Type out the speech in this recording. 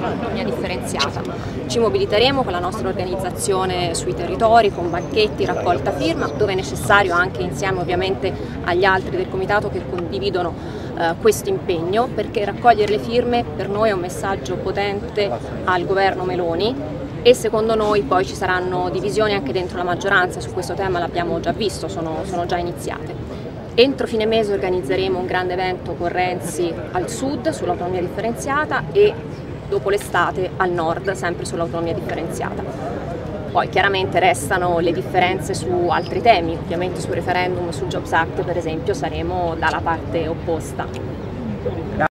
sull'autonomia differenziata. Ci mobiliteremo con la nostra organizzazione sui territori, con banchetti, raccolta firma, dove è necessario, anche insieme ovviamente agli altri del Comitato che condividono questo impegno, perché raccogliere le firme per noi è un messaggio potente al governo Meloni e secondo noi poi ci saranno divisioni anche dentro la maggioranza su questo tema, l'abbiamo già visto, sono già iniziate. Entro fine mese organizzeremo un grande evento con Renzi al sud sull'autonomia differenziata e dopo l'estate al nord sempre sull'autonomia differenziata. Poi chiaramente restano le differenze su altri temi, ovviamente sul referendum, sul Jobs Act per esempio saremo dalla parte opposta.